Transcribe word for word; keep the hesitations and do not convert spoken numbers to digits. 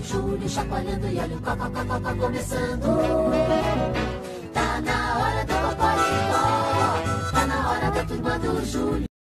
Júlio chacoalhando e olha o cocococó começando. Tá na hora do cocó, tá na hora da turma do Júlio.